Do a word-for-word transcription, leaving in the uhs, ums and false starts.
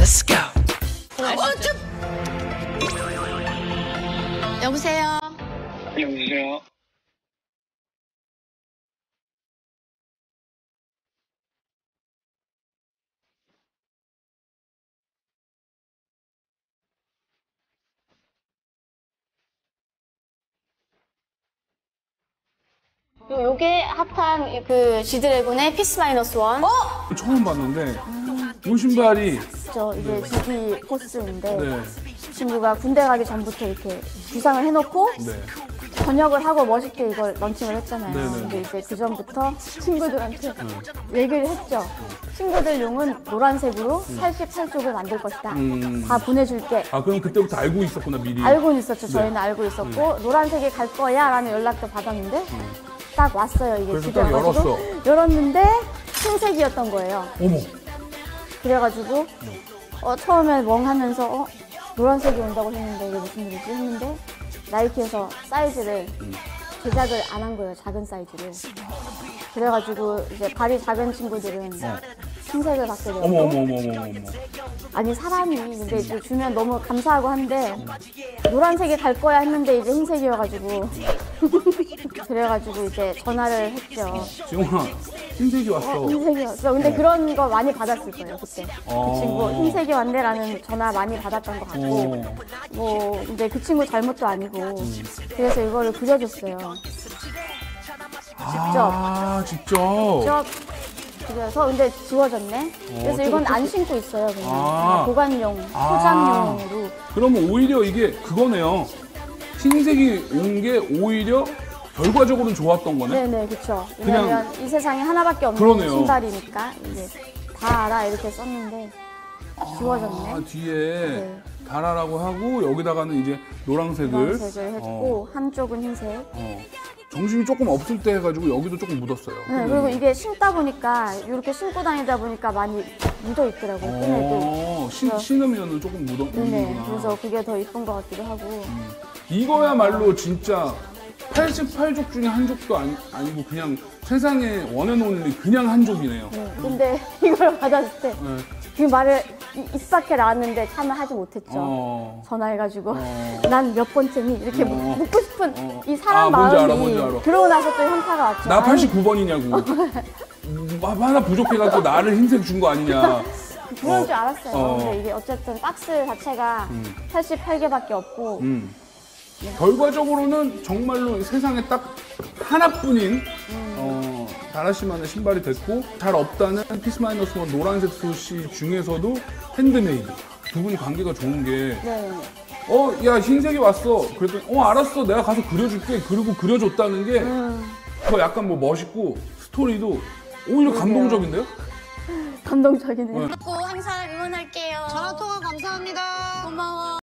Let's go. 여보세요? 여보세요? 요, 요게 핫한 그 G드래곤의 피스 마이너스 원. 어? 처음 봤는데 이 신발이 저 이게 지디 코스인데 네. 친구가 군대 가기 전부터 이렇게 구상을 해놓고 네. 번역을 하고 멋있게 이걸 런칭을 했잖아요. 네네. 근데 이제 그 전부터 친구들한테 얘기를 했죠. 친구들용은 노란색으로 팔십팔 쪽을 만들 것이다. 음. 다 보내줄게. 아 그럼 그때부터 알고 있었구나 미리. 알고는 있었죠. 저희는 네. 알고 있었고 노란색이 갈 거야 라는 연락도 받았는데 딱 왔어요. 이게 그래서 집에 딱 와가지고 열었어. 열었는데 흰색이었던 거예요. 어머. 그래가지고 어, 처음에 멍하면서 어, 노란색이 온다고 했는데 이게 무슨 일이지 했는데 나이키에서 사이즈를 제작을 안 한 거예요. 작은 사이즈를. 그래가지고 이제 발이 작은 친구들은 흰색을 받게 되고 어머 어머 어머 어머 어머. 아니 사람이 근데 이제 주면 너무 감사하고 한데 노란색이 갈 거야 했는데 이제 흰색이어가지고 그래가지고 이제 전화를 했죠. 지용아 흰색이 왔어. 어, 흰색이 왔어. 근데 그런 거 많이 받았을 거예요 그때. 어. 그 친구 흰색이 왔네라는 전화 많이 받았던 것 같고 어. 뭐 근데 그 친구 잘못도 아니고 그래서 이거를 그려줬어요. 아 직접. 직접 그래서 근데 지워졌네. 그래서 이건 안 신고 있어요. 그냥, 아. 그냥 보관용, 소장용으로. 그러면 오히려 이게 그거네요. 흰색이 온 게 오히려 결과적으로는 좋았던 거네. 네네 그렇죠. 왜냐면 이 세상에 하나밖에 없는 그러네요. 신발이니까 이제 다 알아 이렇게 썼는데 지워졌네. 아, 뒤에 네. 달아라고 하고 여기다가는 이제 노란색을, 노란색을 했고 한쪽은 흰색. 어. 정신이 조금 없을 때 해가지고 여기도 조금 묻었어요. 네, 그리고 이게 신다 보니까 이렇게 신고 다니다 보니까 많이 묻어 있더라고요. 끈에도. 어, 신, 그래서- 신으면 조금 묻어, 네, 묻는구나. 그래서 그게 더 이쁜 것 같기도 하고. 이거야말로 진짜 팔십팔 족 중에 한 족도 아니, 아니고 그냥 세상에 원앤온리 그냥 한 족이네요. 네, 근데 이걸 받았을 때 그 네. 말을 이- 입 밖에 나왔는데 참여하지 못했죠. 어. 전화해가지고 어. 난 몇 번째니 이렇게 어. 묻고 싶은 어. 이 사람 아, 뭔지 마음이 알아, 뭔지 알아. 그러고 나서 또 현타가 왔죠. 나 아니, 팔십구 번이냐고. 하나 부족해갖고 나를 흰색 준 거 아니냐. 그럴 어. 줄 알았어요. 어. 근데 이게 어쨌든 박스 자체가 팔십팔 개밖에 없고 음. 결과적으로는 정말로 세상에 딱 하나뿐인 어, 다라 씨만의 신발이 됐고 잘 없다는 피스 마이너스 원 노란색 숱이 중에서도 핸드메이드. 두 분이 관계가 좋은 게 네. 어, 야, 흰색이 왔어. 그랬더니, 어, 알았어. 내가 가서 그려줄게. 그리고 그려줬다는 게, 더 약간 뭐 멋있고, 스토리도 오히려 감동적인데요? 감동적이네요. 네. 꼭 항상 응원할게요. 전화 통화 감사합니다. 고마워.